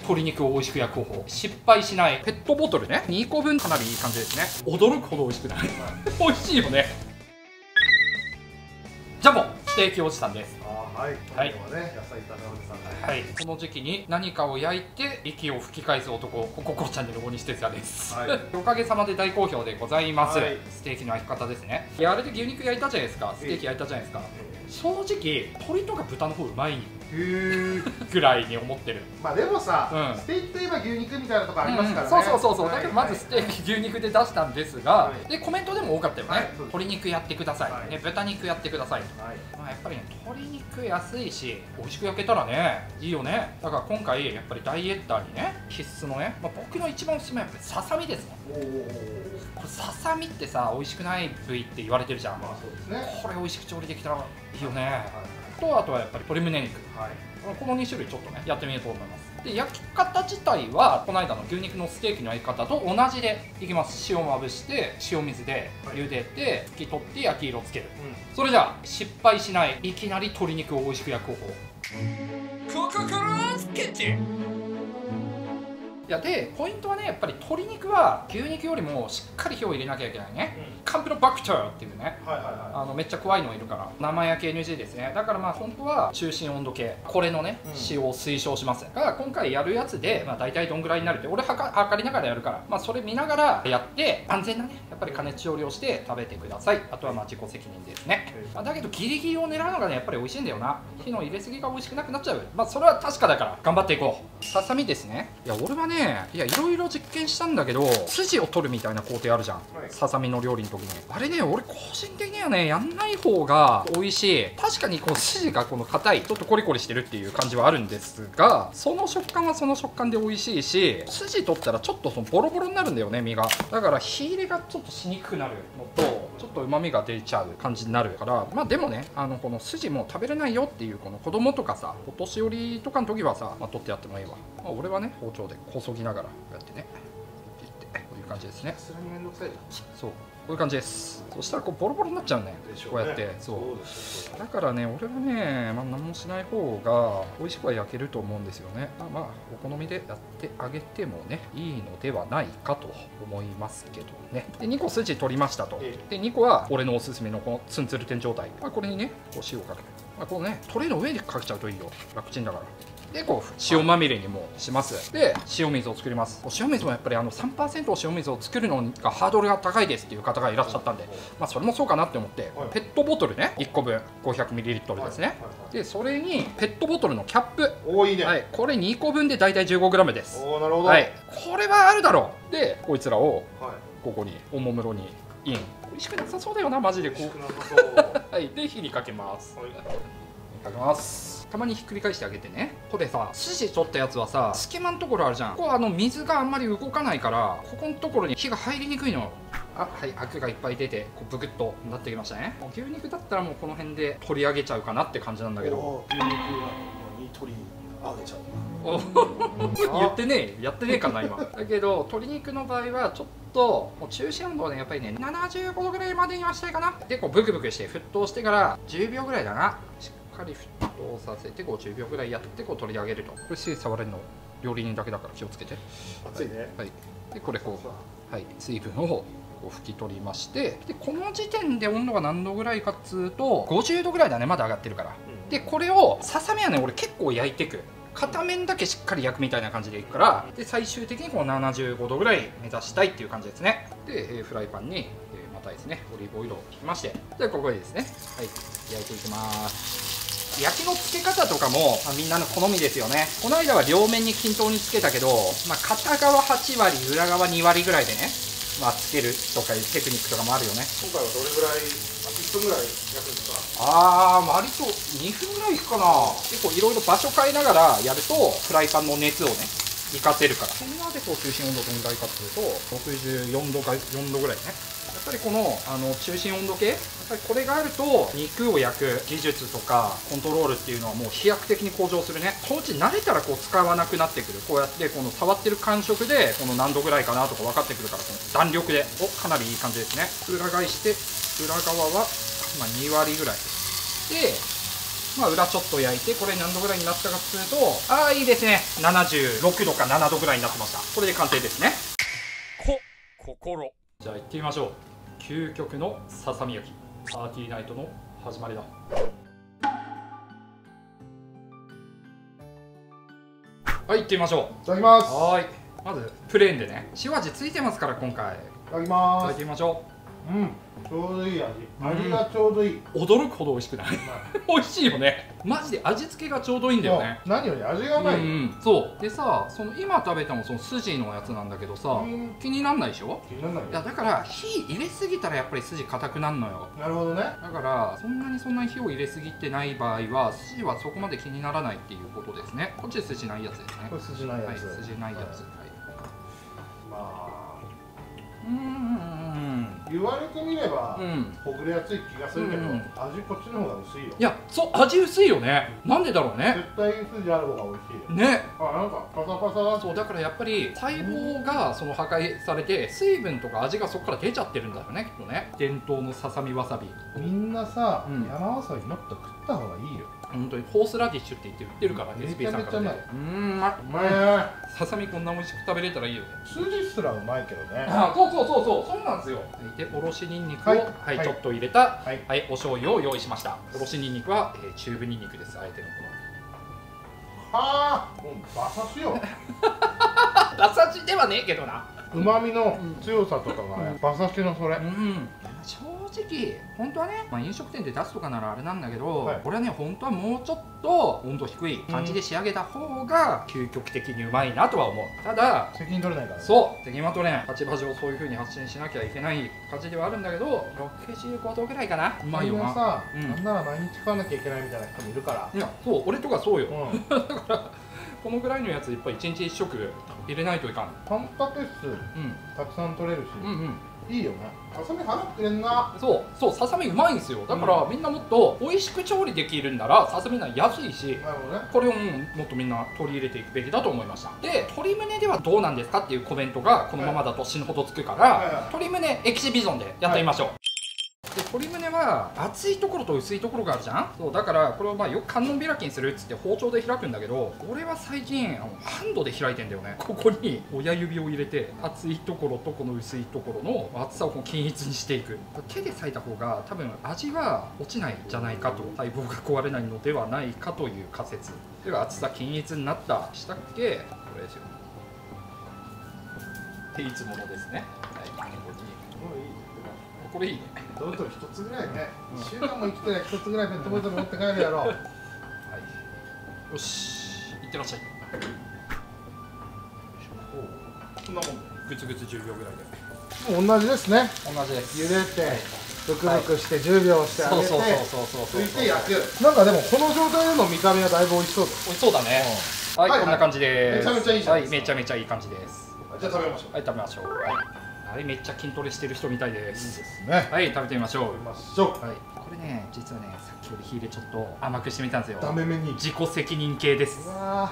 鶏肉を美味しく焼く方法、失敗しないペットボトルね、2個分、かなりいい感じですね。驚くほど美味しくない美味しいよね。ジャンボステーキおじさんです。 はい、はい、今日はね、野菜炒めおじさんで、 はい、この時期に何かを焼いて息を吹き返す男、ココチャンネル大西哲也です。はい、おかげさまで大好評でございます。はい、ステーキの焼き方ですね。いや、あれで牛肉焼いたじゃないですか、ステーキ焼いたじゃないですか。正直鶏とか豚の方うまいぐらいに思ってる。まあでもさ、ステーキといえば牛肉みたいなとこありますからね。そうだけどまずステーキ牛肉で出したんですが、でコメントでも多かったよね。鶏肉やってください、ね、豚肉やってください。まあやっぱりね、鶏肉安いし美味しく焼けたらねいいよね。だから今回やっぱりダイエッターにね必須のね、まあ、僕の一番おすすめはやっぱりささみですね。これささみってさ美味しくない部位って言われてるじゃん。これ美味しく調理できたらいいよね。とあとはやっぱり鶏胸肉、この2種類ちょっとねやってみようと思います。で焼き方自体はこの間の牛肉のステーキの焼き方と同じでいきます。塩まぶして塩水で茹でて拭き取って焼き色をつける、それじゃあ失敗しないいきなり鶏肉を美味しく焼く方法、コココロスキッチン。いやでポイントはね、やっぱり鶏肉は牛肉よりもしっかり火を入れなきゃいけないね、カンピロバクターっていうね、めっちゃ怖いのいるから生焼け NG ですね。だからまあ本当は中心温度計、これのね使用を推奨しますが、今回やるやつで、まあ、大体どんぐらいになるって俺測りながらやるから、まあ、それ見ながらやって安全なねやっぱり加熱調理をして食べてください。あとはまあ自己責任ですね。まあ、だけどギリギリを狙うのがねやっぱり美味しいんだよな。火の入れすぎが美味しくなくなっちゃう。まあそれは確かだから頑張っていこう。ささみですね。いや俺はね、いやいろいろ実験したんだけど、筋を取るみたいな工程あるじゃん、ささみの料理の時に。あれね、俺個人的にはねやんない方が美味しい。確かにこう筋がこの硬いちょっとコリコリしてるっていう感じはあるんですが、その食感はその食感で美味しいし、筋取ったらちょっとそのボロボロになるんだよね身が。だから火入れがちょっとしにくくなるのと、ちょっと旨味が出ちゃう感じになるから、まあでもね、この筋も食べれないよっていうこの子供とかさお年寄りとかの時はさ、まあ、取ってやってもいいわ。まあ、俺はね包丁でこそぎながらやってね、こういう感じですね。そうこういう感じです。そしたらこうボロボロになっちゃうね、こうやって。そうだからね、俺はね、まあ、何もしない方が美味しくは焼けると思うんですよね。まあお好みでやってあげてもねいいのではないかと思いますけどね。で2個筋取りましたと。で2個は俺のおすすめのこのツンツルテン状態、まあ、これにねこう塩をかける、まあ、このねトレイの上にかけちゃうといいよ、楽ちんだから。でこう塩まみれにもします。で塩水を作ります。塩水もやっぱり3% 塩水を作るのがハードルが高いですっていう方がいらっしゃったんで、まあそれもそうかなって思って、ペットボトルね1個分 500ml ですね。でそれにペットボトルのキャップ、はい、これ2個分で大体 15g です。はい、これはあるだろう。でこいつらをここにおもむろにイン。美味しくなさそうだよなマジで。こうはい、で火にかけます。かけます。たまにひっくり返してあげてね。これさ筋取ったやつはさ隙間のところあるじゃん。ここ水があんまり動かないからここのところに火が入りにくいの。はい、アクがいっぱい出てこうブクッとなってきましたね。牛肉だったらもうこの辺で取り上げちゃうかなって感じなんだけど。牛肉に取り上げちゃう言ってねえ、やってねえかな今。だけど鶏肉の場合はちょっともう中心温度でやっぱりね75度ぐらいまでにはしたいかな。でこうブクブクして沸騰してから10秒ぐらいだな。しっかり沸騰させて50秒ぐらいやってこう取り上げると。これ手触れるの料理人だけだから気をつけて。熱いね。はい。でこれこう、はい、水分をこう拭き取りまして、でこの時点で温度が何度ぐらいかっつうと50度ぐらいだね、まだ上がってるから。でこれをささみはね俺結構焼いていく。片面だけしっかり焼くみたいな感じでいくから、で最終的にこう75度ぐらい目指したいっていう感じですね。でフライパンにまたですねオリーブオイルを引きまして、でここでですね、はい、焼いていきます。焼きのつけ方とかも、みんなの好みですよね。この間は両面に均等につけたけど、片側8割裏側2割ぐらいでね、つけるとかいうテクニックとかもあるよね。今回はどれぐらい1分ぐらい焼くんですか？割と2分ぐらいいくかな。結構いろいろ場所変えながらやるとフライパンの熱をね活かせるから。そんなでこう中心温度どのぐらいかっていうと64度か4度ぐらいね。やっぱりこの中心温度計、やっぱりこれがあると肉を焼く技術とかコントロールっていうのはもう飛躍的に向上するね。このうち慣れたらこう使わなくなってくる。こうやってこの触ってる感触でこの何度ぐらいかなとか分かってくるから、この弾力でかなりいい感じですね。裏返して裏側は2割ぐらいで、 まあ裏ちょっと焼いて、これ何度ぐらいになったかっていうと、ああいいですね、76度か7度ぐらいになってました。これで完成ですね。心。じゃあ行ってみましょう。究極のささみ焼き、パーティーナイトの始まりだ。はい、行ってみましょう。 いただきます。 はい、まずプレーンでね、塩味ついてますから今回。 いただきまいただいす。 てみましょちょうどいい味。味がちょうどいい。 う。驚くほど美味しくない？美味しいよね。マジで味付けがちょうどいいんだよね。 何より味がうまい。 そうでさ、その今食べたのその筋のやつなんだけどさ、気になんないでしょ？ 気にならないよ。 いやだから火入れすぎたらやっぱり筋硬くなるのよ。 なるほどね。 だからそんなに火を入れすぎてない場合は筋はそこまで気にならないっていうことですね。こっち筋ないやつですね。 これ筋ないやつ。 はい、筋ないやつ。 まあうん言われてみればほぐれやすい気がするけど、 うん味こっちの方が薄いよ。 いや、そう味薄いよね。なんでだろうね。 絶対筋ある方が美味しいよね。 あ、なんかパサパサだ。 そうだからやっぱり細胞がその破壊されて水分とか味がそこから出ちゃってるんだよね、きっとね。伝統のささみわさび。 みんなさ、 山わさびもっと食った方がいいよ。 本当にホースラディッシュって言って売ってるから、 めちゃ SP さんからね。 うまいね。 ささみこんな美味しく食べれたらいいよね。 筋すらうまいけどね。 そうなんですよ。でおろしにんにくをはいちょっと入れたはいお醤油を用意しました。おろしにんにくはチューブにんにくです。あえてのこはあ、もう馬刺しよ。 の馬刺しではねえけどな。 旨味の強さとかが馬刺しのそれ。 正直本当はね、飲食店で出すとかならあれなんだけど、これはね本当はもうちょっと温度低い感じで仕上げた方が究極的にうまいなとは思う。ただ責任取れないからね。 そう責任は取れない。立場上そういう風に発信しなきゃいけない感じではあるんだけど、65度ぐらいかな。うまいよな。 さ、なんなら毎日食わなきゃいけないみたいな人もいるから。 いやそう、俺とかそうよ。だからこのぐらいのやつやっぱり1日1食入れないといかん。 タンパク質たくさん取れるし、いいよね。ささみ払ってくれんな。 そうささみうまいんですよ。だからみんなもっと美味しく調理できるんならささみな安いし、これをもっとみんな取り入れていくべきだと思いました。で鶏胸ではどうなんですかっていうコメントがこのままだと死ぬほどつくから、鶏胸エキシビジョンでやってみましょう。で鶏胸は厚いところと薄いところがあるじゃん。そうだからこれをよく観音開きにするっつって包丁で開くんだけど、俺は最近ハンドで開いてんだよね。ここに親指を入れて厚いところとこの薄いところの厚さを均一にしていく。手で裂いた方が多分味は落ちないんじゃないかと、細胞が壊れないのではないかという仮説では、厚さ均一になったしたっけこれですよ。っていつものですね。はい、これいいね。 どうぞ一つぐらいね。1週間も生きてりゃ一つぐらいペットボトル持って帰るやろ。はい。 よし、いってらっしゃい。 こんなもんで。 グツグツ10秒ぐらいで。 もう同じですね。 同じです。茹でて、 ブクブクして10秒してあげて、 拭いて焼く。なんかでもこの状態での見た目はだいぶ美味しそうです。 美味しそうだね。はい、こんな感じです。 めちゃめちゃいいじゃん。 はい、めちゃめちゃいい感じです。 じゃあ食べましょう。 はい、食べましょう。はい、めっちゃ筋トレしてる人みたいです。 いいですね。 はい、食べてみましょう。 はい。 これね、実はね、さっきより火入れちょっと甘くしてみたんですよ。 ダメめに。 自己責任系です。はい。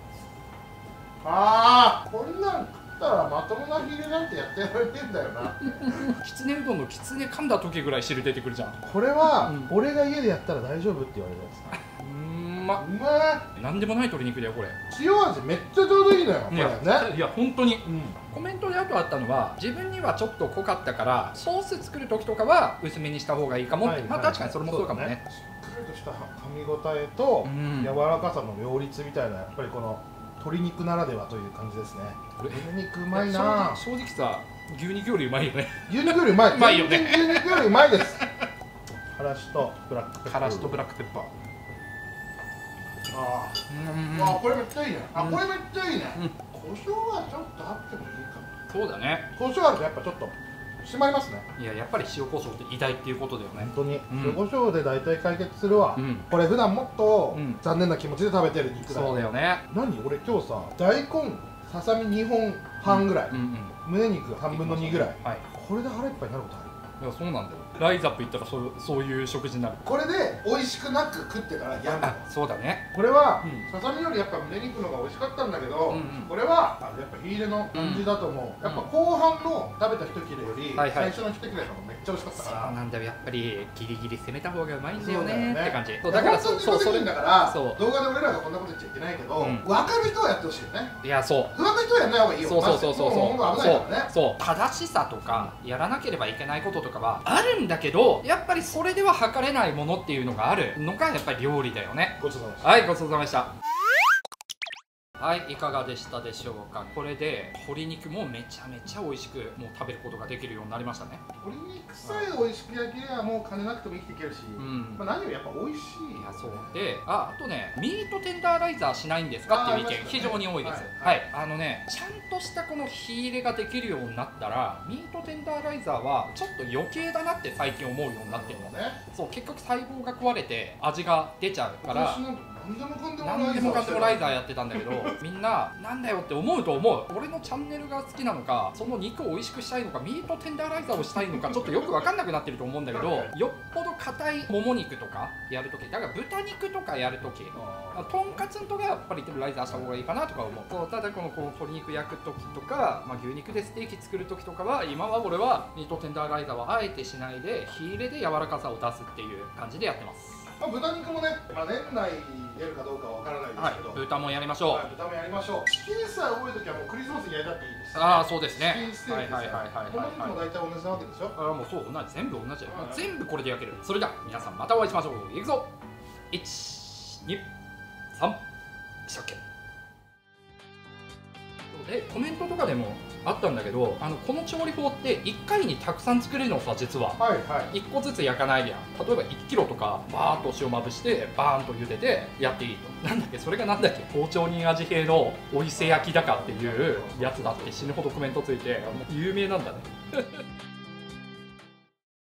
ああ、こんなん食ったらまともな火入れなんてやってられてんだよな。 きつねうどんのきつね噛んだ時ぐらい汁出てくるじゃん。 これは、俺が家でやったら大丈夫って言われるやつだ。うまい。 なんでもない鶏肉だよこれ。 塩味めっちゃちょうどいいのよこれね。 いや本当に、コメントであとあったのは、自分にはちょっと濃かったからソース作る時とかは薄めにした方がいいかもって。まあ確かにそれもそうかもね。 しっかりとした噛み応えと柔らかさの両立みたいな、やっぱりこの鶏肉ならではという感じですね。鶏肉うまいな。 正直さ、牛肉よりうまいよね。 牛肉よりうまい。 うまいよね。 牛肉よりうまいです。からしとブラックペッパー。 からしとブラックペッパー。 ああ、これめっちゃいいね。これめっちゃいいね。胡椒はちょっとあってもいいかも。 そうだね。 胡椒あるとやっぱちょっと締まりますね。 いや、やっぱり塩コショウって偉大っていうことだよね。 本当に塩コショウで大体解決するわ。これ普段もっと残念な気持ちで食べてる肉だよ。 そうだよね。 何、俺今日さ、大根ささみ2本半ぐらい、胸肉半分の2ぐらい、これで腹いっぱいになることある？ いやそうなんだよ。ライザップ行ったらそういう食事になる。 これで美味しくなく食ってたらやめ。 そうだね。 これは、ささみよりやっぱ胸肉の方が美味しかったんだけど、これはやっぱ火入れの感じだと思う。やっぱ後半の食べた一切れより最初の一切れの方がめっちゃ美味しかったから。 そうなんだよ、やっぱりギリギリ攻めた方がうまいんだよねって感じ。 だからそうそれだから動画で俺らがこんなこと言っちゃいけないけど、分かる人はやってほしいよね。いやそう。不安な人はやんない方がいいよ。そう。 正しさとかやらなければいけないこととかはあるんだけど、やっぱりそれでは測れないものっていうのがあるのがやっぱり料理だよね。 ごちそうさまでした。 はい、ごちそうさまでした。はい、いかがでしたでしょうか。これで鶏肉もめちゃめちゃ美味しくもう食べることができるようになりましたね。 鶏肉さえ美味しく焼ければもう金なくても生きていけるし、まあ何よりやっぱ美味しい。 いやそうで、あとね、ミートテンダーライザーしないんですかっていう意見非常に多いです。はい、ちゃんとしたこの火入れができるようになったらミートテンダーライザーはちょっと余計だなって最近思うようになってるのね。そう結局細胞が壊れて味が出ちゃうから。何でもかんでもライザーやってたんだけどみんななんだよって思うと思う。俺のチャンネルが好きなのか、その肉を美味しくしたいのか、ミートテンダーライザーをしたいのかちょっとよく分かんなくなってると思うんだけど、よっぽど硬いもも肉とかやるとき、だから豚肉とかやるとき、とんかつとかやっぱりライザーした方がいいかなとか思う。そうただこの鶏肉焼くときとか、牛肉でステーキ作るときとかは今は俺はミートテンダーライザーはあえてしないで火入れで柔らかさを出すっていう感じでやってます。 豚肉もね、年内出るかどうかは分からないですけど、 豚もやりましょう。 豚もやりましょう。チキンさえ覚えるときはもうクリスマスに焼いたっていいです。 ああそうですね。 チキンステーキですね。この肉も大体同じなわけでしょ。 もうそう同じ、全部同じだよ。全部これで焼ける。それでは皆さんまたお会いしましょう。いくぞ。1、2、3、しょっけ。でコメントとかでもあったんだけど、この調理法って1回にたくさん作れるのさ、実は。1個ずつ焼かないでやん。例えば1キロとかバーッと塩まぶしてバーンと茹でてやっていいと。なんだっけそれがなんだっけ、包丁人味系のお伊勢焼きだかっていうやつだって死ぬほどコメントついて有名なんだね